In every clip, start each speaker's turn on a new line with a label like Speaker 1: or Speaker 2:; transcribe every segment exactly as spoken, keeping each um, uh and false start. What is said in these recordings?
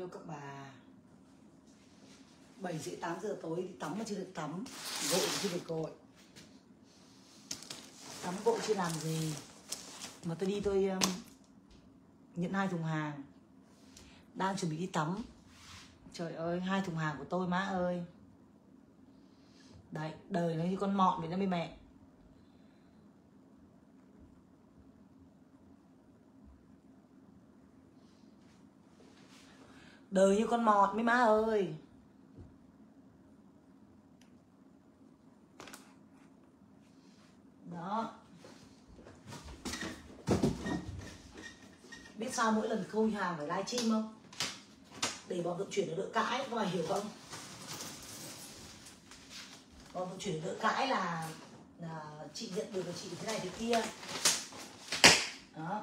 Speaker 1: yêu các bà. Bảy rưỡi tám giờ tối đi tắm mà chưa được tắm, gội chưa được gội, tắm gội chưa làm gì mà tôi đi tôi um, nhận hai thùng hàng, đang chuẩn bị đi tắm. Trời ơi, hai thùng hàng của tôi má ơi. Đấy, đời nó như con mọn vậy đó mấy mẹ. Đời như con mọt mấy má ơi. Đó. Biết sao mỗi lần khôi hàng phải livestream không? Để bọn vận chuyển nó đỡ cãi, các bạn hiểu không? Bọn vận chuyển đỡ cãi là, là chị nhận được là chị thế này thế kia. Đó.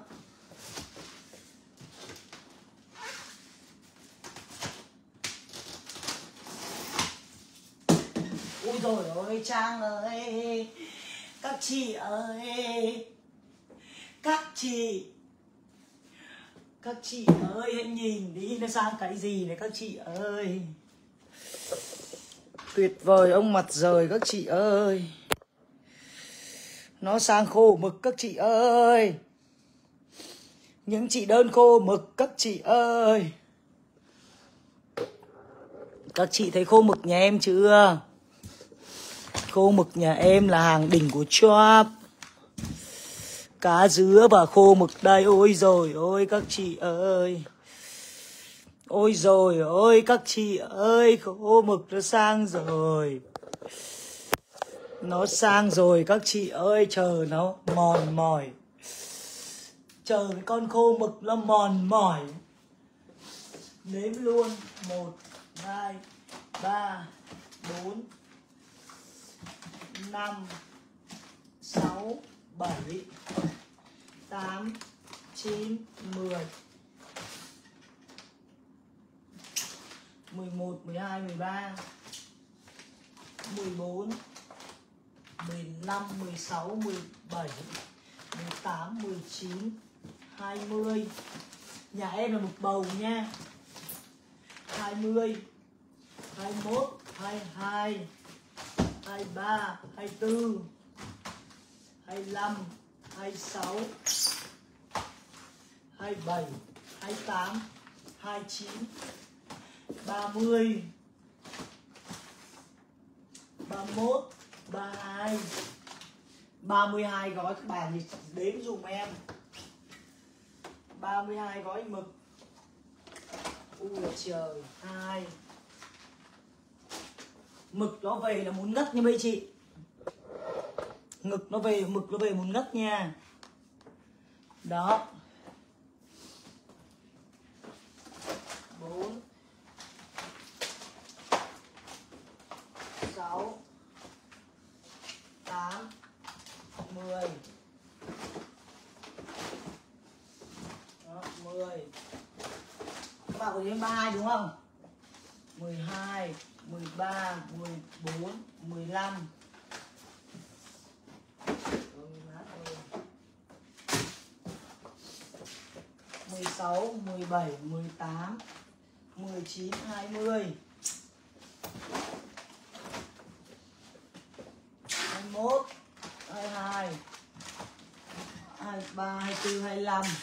Speaker 1: Ôi dồi ôi Trang ơi, các chị ơi, các chị, các chị ơi hãy nhìn đi nó sang cái gì này các chị ơi. Tuyệt vời ông mặt rời các chị ơi. Nó sang khô mực các chị ơi. Những chị đơn khô mực các chị ơi. Các chị thấy khô mực nhà em chưa? Khô mực nhà em là hàng đỉnh của Chop. Cá dứa và khô mực đây. Ôi rồi ôi các chị ơi. Ôi rồi ôi các chị ơi. Khô mực nó sang rồi. Nó sang rồi các chị ơi. Chờ nó mòn mỏi. Chờ cái con khô mực nó mòn mỏi. Đếm luôn. Một, hai, ba, bốn, năm, sáu, bảy, tám, chín, mười, mười một, mười hai, mười ba, mười bốn, mười lăm, mười sáu, mười bảy, mười tám, mười chín, hai mươi. Nhà em là một bầu nha. hai mươi, hai mươi mốt, hai mươi hai, hai mươi ba, hai mươi tư, hai mươi lăm, hai mươi sáu, hai mươi bảy, hai mươi tám, hai mươi chín, ba mươi, ba mươi mốt, ba mươi hai, ba mươi hai gói các bạn đếm dùm em. ba mươi hai gói mực. Ui trời, hai. Mực nó về là muốn ngất nha mấy chị. Ngực nó về, mực nó về muốn ngất nha. Đó. bốn, sáu, tám, mười. Đó, mười. Các bạn có đến ba mươi hai đúng không? mười hai, mười ba, mười bốn, mười lăm. mười sáu, mười bảy, mười tám, mười chín, hai mươi. hai mươi mốt, hai mươi hai, hai mươi ba, hai mươi tư, hai mươi lăm.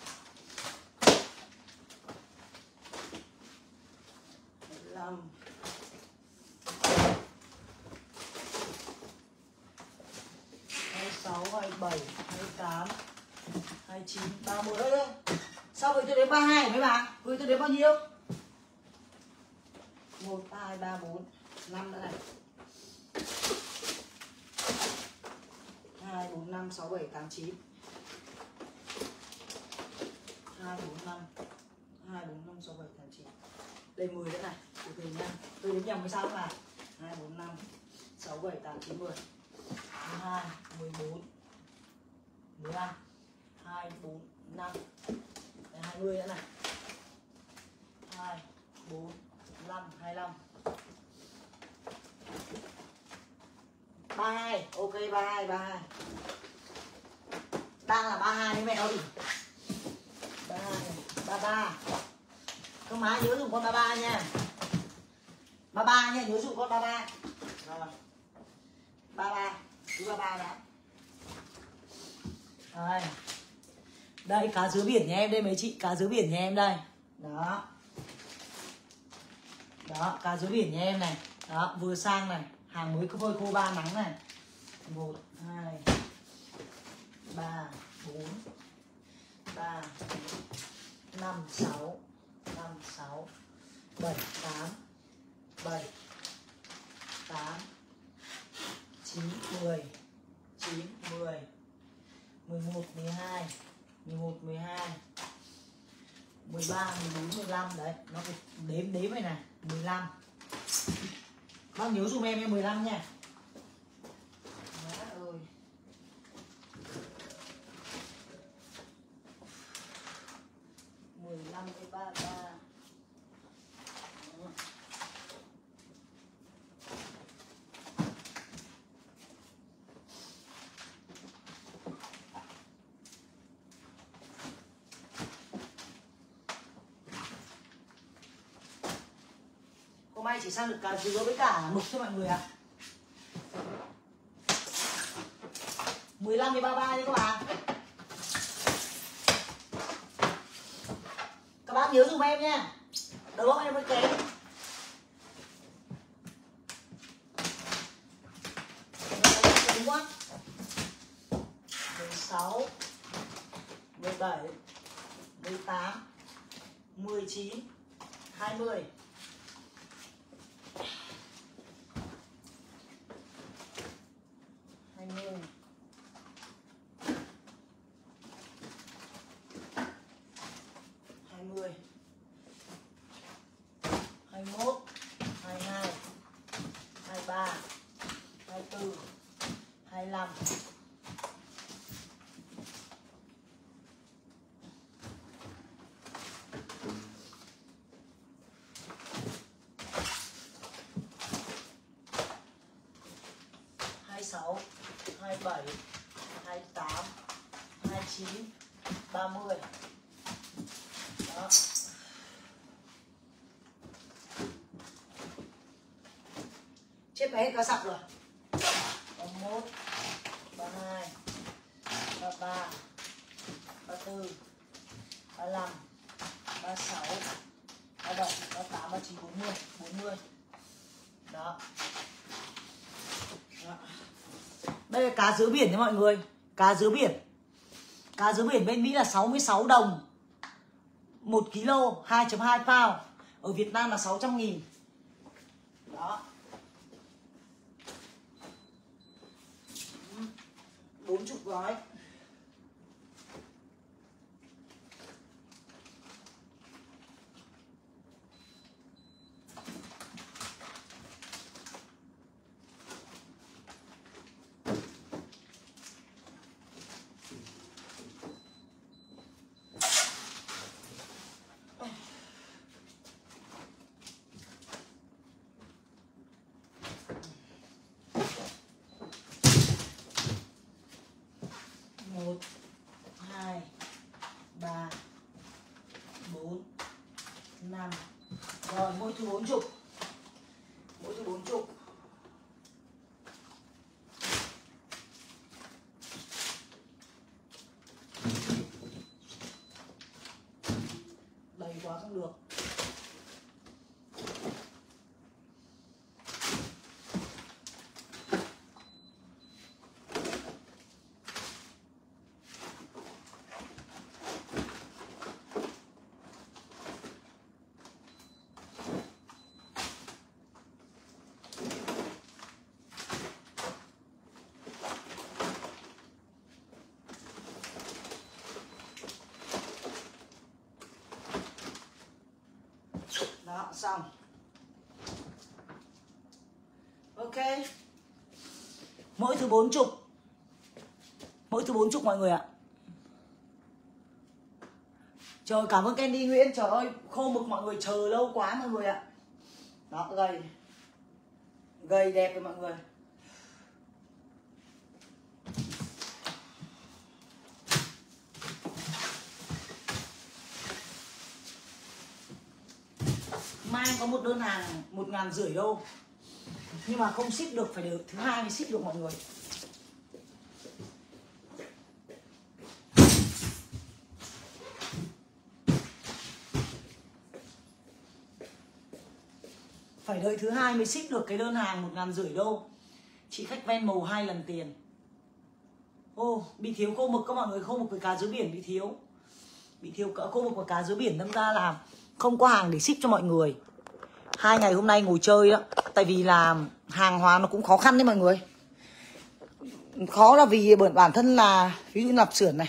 Speaker 1: hai mươi lăm. hai mươi sáu, hai mươi bảy, hai mươi tám, hai mươi chín, ba mươi. Đấy. Sao vậy tôi đến ba mươi hai mấy bà? Vậy tôi đến bao nhiêu? một, hai, ba, bốn, năm nữa này. hai, bốn, năm, sáu, bảy, tám, chín. hai, bốn, năm. hai, bốn, năm, sáu, bảy, tám, chín. Đây mười nữa này. Từ từ nha. Tôi đếm nhầm hay sao các bà? hai, bốn, năm, sáu, bảy, tám, chín, mười. mười hai, mười bốn, mười lăm. hai, bốn, năm. hai mươi nữa này. hai, bốn, năm, hai mươi lăm. ba mươi hai, ok ba mươi hai, ba mươi hai. Đang là ba mươi hai đấy mẹ ơi. ba mươi hai, ba mươi ba. Các má nhớ dùng con ba ba nha. ba ba nha, nhớ dùng con ba ba. Rồi. ba ba, cứ ba ba đã. Đây. Đây cá dứa biển nhà em đây mấy chị, cá dứa biển nhà em đây. Đó. Đó, cá dứa biển nhà em này. Đó, vừa sang này, hàng mới phơi khô ba nắng này. một hai ba bốn ba năm sáu năm sáu bảy tám bảy tám chín mười chín mười mười một mười hai mười một mười hai mười ba mười bốn mười lăm đấy, nó phải đếm đếm này này, mười lăm. Bác nhớ dùm em em mười lăm nha. Má ơi. mười lăm cái ba ba. Hôm nay chỉ sang được cá dứa với cả mực thôi mọi người ạ. mười lăm với ba ba đấy các bạn. Các bác nhớ dùm em nha. Đầu óc em mới kém. Đúng quá. mười sáu mười bảy mười tám mười chín hai mươi. hai mươi. hai mươi. hai mươi mốt, hai mươi hai, hai mươi ba, hai mươi tư, hai mươi lăm. hai mươi sáu, hai mươi bảy, hai mươi tám, hai mươi chín, ba mươi. Đó. Chết bé hết cá sặc rồi. ba mươi mốt, ba mươi hai, ba mươi ba, ba mươi tư, ba mươi lăm, ba mươi sáu, ba mươi bảy, ba mươi tám, ba mươi chín, bốn mươi, bốn mươi. Đó. Đó. Đây là cá dứa biển nha mọi người. Cá dứa biển. Cá dứa biển bên Mỹ là sáu mươi sáu đồng một ki lô, hai phẩy hai pound. Ở Việt Nam là sáu trăm nghìn. Đó. bốn mươi gói. một, hai, ba, bốn, năm. Rồi mỗi thứ bốn chục. Mỗi thứ bốn chục. Đầy quá không được. Đó, xong. Ok. Mỗi thứ bốn chục. Mỗi thứ bốn chục mọi người ạ. Trời, cảm ơn Candy Nguyễn. Trời ơi, khô mực mọi người chờ lâu quá mọi người ạ. Đó, gầy. Gầy đẹp rồi mọi người. Mai có một đơn hàng một ngàn rưỡi đô, nhưng mà không ship được, phải được thứ hai mới ship được mọi người. Phải đợi thứ hai mới ship được cái đơn hàng một ngàn rưỡi đô. Chị khách ven màu hai lần tiền. Ô, bị thiếu khô mực các mọi người, khô mực với cá dưới biển bị thiếu. Bị thiếu cỡ khô mực và cá dưới biển, đâm ra là không có hàng để ship cho mọi người. Hai ngày hôm nay ngồi chơi đó. Tại vì là hàng hóa nó cũng khó khăn đấy mọi người. Khó là vì bởi bản thân là ví dụ lạp xưởng này.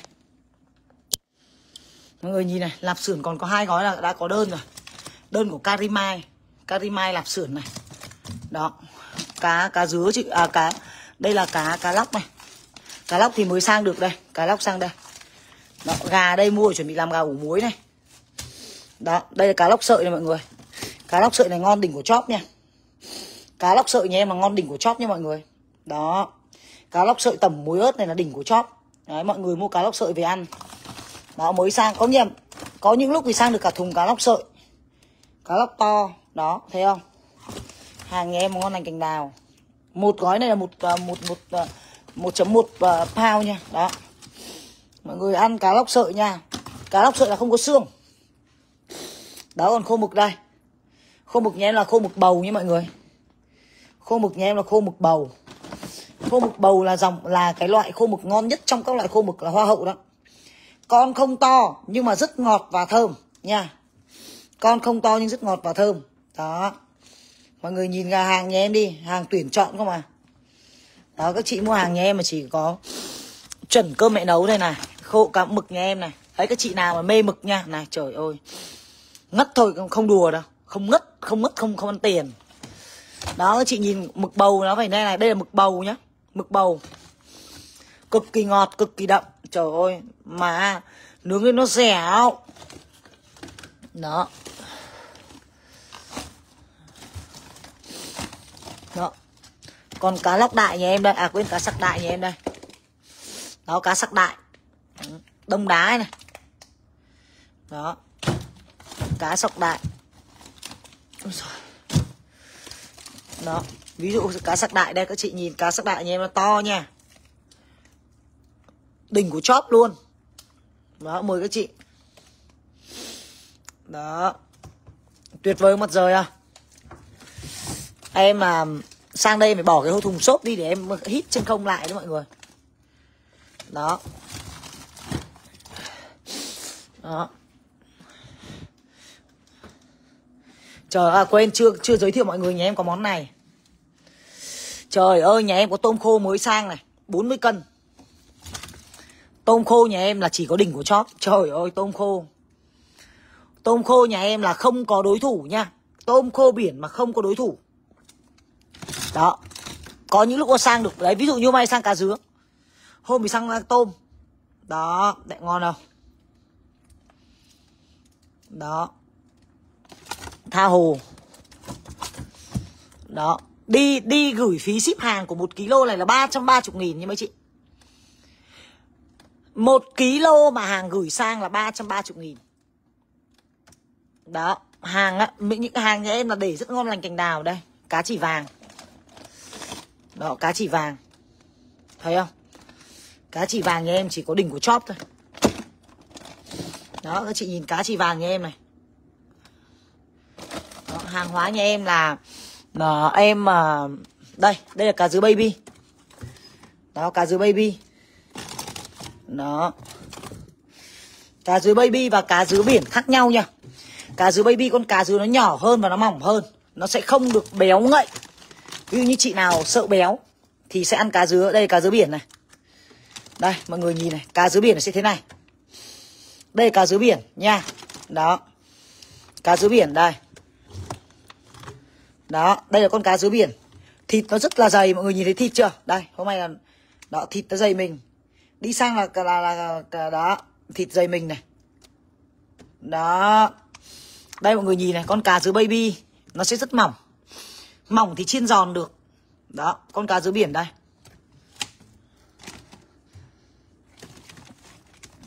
Speaker 1: Mọi người nhìn này, lạp xưởng còn có hai gói là đã có đơn rồi. Đơn của Karimai, Karimai lạp xưởng này. Đó. Cá cá dứa chị à cá đây là cá cá lóc này. Cá lóc thì mới sang được đây, cá lóc sang đây. Đó, gà đây mua chuẩn bị làm gà ủ muối này. Đó, đây là cá lóc sợi này mọi người. Cá lóc sợi này ngon đỉnh của chóp nha. Cá lóc sợi nhà em là ngon đỉnh của chóp nha mọi người. Đó. Cá lóc sợi tẩm muối ớt này là đỉnh của chóp. Đấy, mọi người mua cá lóc sợi về ăn. Đó, mới sang có nhầm. Có những lúc thì sang được cả thùng cá lóc sợi. Cá lóc to. Đó, thấy không? Hàng nhà em ngon lành cành đào. Một gói này là một một một một chấm một pound nha. Đó. Mọi người ăn cá lóc sợi nha. Cá lóc sợi là không có xương. Đó, còn khô mực đây. Khô mực nhà em là khô mực bầu nha mọi người. Khô mực nhà em là khô mực bầu. Khô mực bầu là dòng là cái loại khô mực ngon nhất trong các loại khô mực là hoa hậu đó. Con không to nhưng mà rất ngọt và thơm nha. Con không to nhưng rất ngọt và thơm. Đó. Mọi người nhìn gà hàng nhà em đi, hàng tuyển chọn không à. Đó, các chị mua hàng nhà em mà chỉ có chuẩn cơm mẹ nấu đây này, khô cả mực nhà em này. Đấy, các chị nào mà mê mực nha. Này trời ơi. Ngất thôi, không đùa đâu. Không ngất, không ngất không không ăn tiền. Đó, các chị nhìn mực bầu nó phải đây này, đây là mực bầu nhá. Mực bầu. Cực kỳ ngọt, cực kỳ đậm. Trời ơi, mà nướng lên nó dẻo. Đó. Đó. Còn cá lóc đại nhà em đây, à quên cá sặc đại nhà em đây. Đó, cá sặc đại. Đông đá này. Đó. Cá sặc đại. Đó, ví dụ cá sặc đại đây, các chị nhìn cá sặc đại nhà em nó to nha. Đỉnh của chóp luôn. Đó, mời các chị. Đó. Tuyệt vời mặt trời à. Em mà sang đây phải bỏ cái hộp thùng xốp đi để em hít chân không lại đấy mọi người. Đó. Đó. Trời ơi, à, quên chưa chưa giới thiệu mọi người nhà em có món này. Trời ơi, nhà em có tôm khô mới sang này, bốn mươi cân. Tôm khô nhà em là chỉ có đỉnh của chóp. Trời ơi, tôm khô. Tôm khô nhà em là không có đối thủ nha. Tôm khô biển mà không có đối thủ. Đó. Có những lúc có sang được. Đấy, ví dụ như hôm nay sang cá dứa. Hôm thì sang tôm. Đó, lại ngon không? Đó. Tha hồ. Đó. Đi đi gửi phí ship hàng của một kg này là ba trăm ba mươi nghìn nha mấy chị. Một kg mà hàng gửi sang là ba trăm ba mươi nghìn. Đó. Hàng á, những hàng nhà em là để rất ngon lành cành đào đây. Cá chỉ vàng. Đó, cá chỉ vàng. Thấy không? Cá chỉ vàng nhà em chỉ có đỉnh của chóp thôi. Đó, các chị nhìn cá chỉ vàng nhà em này. Đó, hàng hóa nhà em là là em mà đây, đây là cá dứa baby. Đó, cá dứa baby. Đó. Cá dứa baby và cá dứa biển khác nhau nha. Cá dứa baby con cá dứa nó nhỏ hơn và nó mỏng hơn. Nó sẽ không được béo ngậy. Ví dụ như chị nào sợ béo thì sẽ ăn cá dứa. Đây là cá dứa biển này. Đây, mọi người nhìn này. Cá dứa biển nó sẽ thế này. Đây là cá dứa biển nha. Đó. Cá dứa biển đây. Đó, đây là con cá dứa biển. Thịt nó rất là dày, mọi người nhìn thấy thịt chưa? Đây, hôm nay là đó, thịt nó dày mình. Đi sang là là, là, là, là đó, thịt dày mình này. Đó. Đây mọi người nhìn này, con cá dứa baby nó sẽ rất mỏng. Mỏng thì chiên giòn được. Đó, con cá dứa biển đây.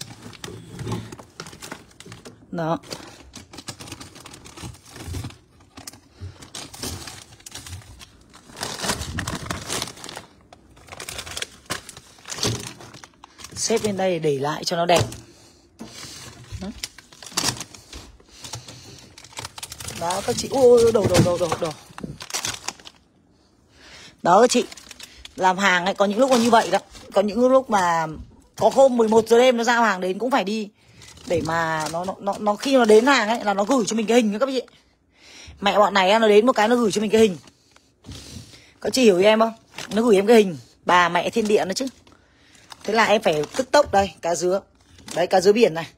Speaker 1: Đó. Xếp lên đây để lại cho nó đẹp. Đó các chị. Ôi đồ đồ đồ đồ đồ. Đó các chị. Làm hàng ấy có những lúc là như vậy đó. Có những lúc mà có hôm mười một giờ đêm nó giao hàng đến cũng phải đi để mà nó nó nó khi nó đến hàng ấy là nó gửi cho mình cái hình các chị. Mẹ bọn này nó đến một cái nó gửi cho mình cái hình. Các chị hiểu ý em không? Nó gửi em cái hình bà mẹ thiên địa nó chứ. Thế là em phải tức tốc đây, cá dứa. Đấy cá dứa biển này.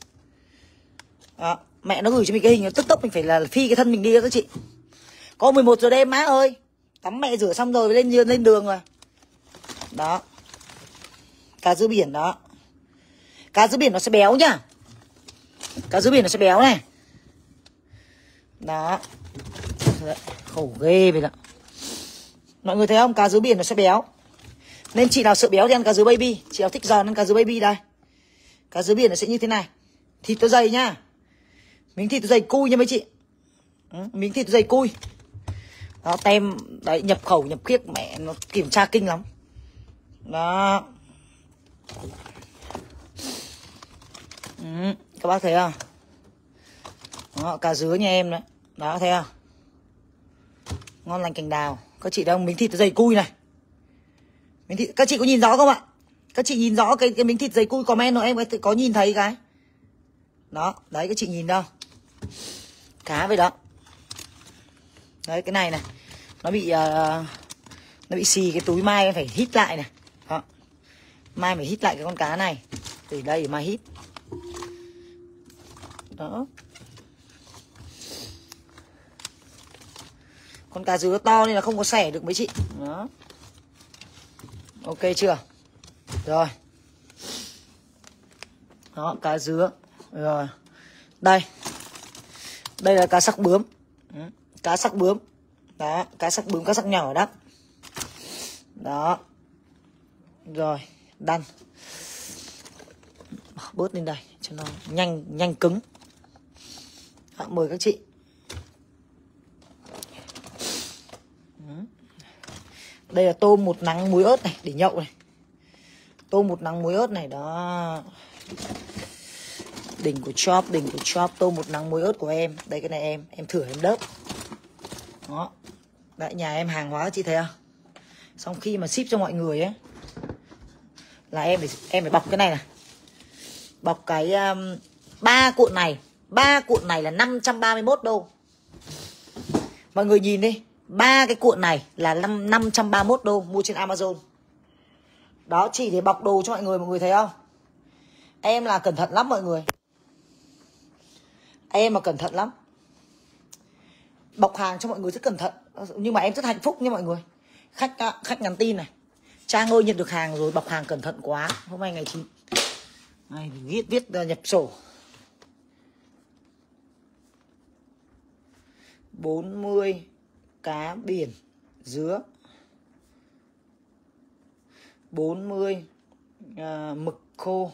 Speaker 1: Đó, mẹ nó gửi cho mình cái hình tức tốc mình phải là phi cái thân mình đi các chị. Có mười một giờ đêm má ơi. Tắm mẹ rửa xong rồi lên lên đường rồi. Đó. Cá dứa biển đó. Cá dứa biển nó sẽ béo nhá. Cá dứa biển nó sẽ béo này. Đó. Đấy, khổ ghê vậy đó. Mọi người thấy không? Cá dứa biển nó sẽ béo. Nên chị nào sợ béo thì ăn cá dứa baby. Chị nào thích giòn ăn cá dứa baby đây. Cá dứa biển nó sẽ như thế này. Thịt nó dày nhá. Miếng thịt nó dày cui nha mấy chị. Ừ, miếng thịt nó dày cui. Đó tem đấy nhập khẩu nhập khiếc mẹ nó kiểm tra kinh lắm. Đó. Ừ, các bác thấy không? Đó, cá dứa nhà em đấy. Đó thấy không? Ngon lành cành đào. Các chị thấy không? Miếng thịt nó dày cui này. Miếng thịt các chị có nhìn rõ không ạ? Các chị nhìn rõ cái cái miếng thịt dày cui comment rồi em có, có nhìn thấy cái. Đó, đấy các chị nhìn đâu. Cá vậy đó. Đấy cái này này. Nó bị uh, nó bị xì cái túi mai em phải hít lại này. Đó. Mai phải hít lại cái con cá này. Từ đây mai hít. Đó. Con cá dứa to nên là không có xẻ được mấy chị. Đó. Ok chưa? Rồi. Đó, cá dứa. Rồi. Đây. Đây là cá sắc bướm. Cá sắc bướm. Đó, cá sắc bướm, cá sắc nhỏ đó. Đó. Rồi, đăn. Bớt lên đây cho nó nhanh nhanh cứng. Đó, mời các chị. Đây là tôm một nắng muối ớt này để nhậu này. Tôm một nắng muối ớt này đó. Đỉnh của shop, đỉnh của shop. Tôm một nắng muối ớt của em. Đây cái này em, em thử em đớp. Đó. Đấy nhà em hàng hóa chị thấy không? Xong khi mà ship cho mọi người ấy là em phải em phải bọc cái này này. Bọc cái um, ba cuộn này, ba cuộn này là năm trăm ba mươi mốt đô. Mọi người nhìn đi, ba cái cuộn này là năm trăm ba mươi mốt đô mua trên Amazon. Đó chỉ để bọc đồ cho mọi người, mọi người thấy không? Em là cẩn thận lắm mọi người. Em mà cẩn thận lắm. Bọc hàng cho mọi người rất cẩn thận. Nhưng mà em rất hạnh phúc nha mọi người. Khách khách nhắn tin này. Trang ơi nhận được hàng rồi, bọc hàng cẩn thận quá. Hôm nay ngày chín này viết viết nhập sổ. bốn mươi cá biển dứa. bốn mươi uh, mực khô.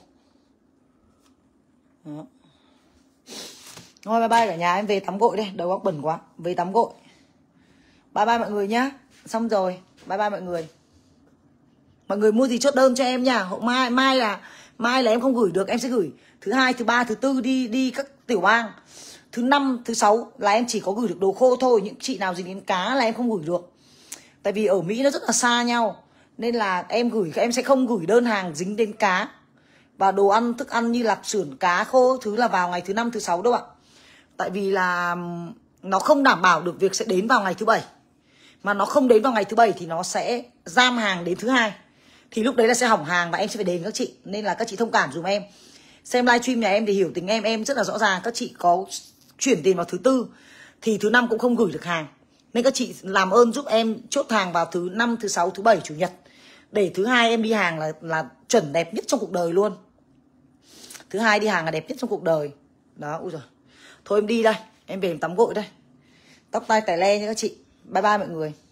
Speaker 1: Đó. Thôi bye bye cả nhà, em về tắm gội đây, đầu óc bẩn quá, về tắm gội. Bye bye mọi người nhá. Xong rồi, bye bye mọi người. Mọi người mua gì chốt đơn cho em nha. Hộ mai mai là mai là em không gửi được, em sẽ gửi thứ hai, thứ ba, thứ tư đi đi các tiểu bang. Thứ năm, thứ sáu là em chỉ có gửi được đồ khô thôi. Những chị nào dính đến cá là em không gửi được. Tại vì ở Mỹ nó rất là xa nhau. Nên là em gửi em sẽ không gửi đơn hàng dính đến cá. Và đồ ăn, thức ăn như lạp xưởng, cá khô thứ là vào ngày thứ năm, thứ sáu đâu ạ. Tại vì là nó không đảm bảo được việc sẽ đến vào ngày thứ bảy. Mà nó không đến vào ngày thứ bảy thì nó sẽ giam hàng đến thứ hai. Thì lúc đấy là sẽ hỏng hàng và em sẽ phải đền các chị. Nên là các chị thông cảm dùm em. Xem livestream nhà em thì hiểu tính em. Em rất là rõ ràng. Các chị có chuyển tiền vào thứ tư thì thứ năm cũng không gửi được hàng. Nên các chị làm ơn giúp em chốt hàng vào thứ năm, thứ sáu, thứ bảy, chủ nhật. Để thứ hai em đi hàng là, là chuẩn đẹp nhất trong cuộc đời luôn. Thứ hai đi hàng là đẹp nhất trong cuộc đời. Đó, ui giời. Thôi em đi đây. Em về em tắm gội đây. Tóc tai tẻ le nha các chị. Bye bye mọi người.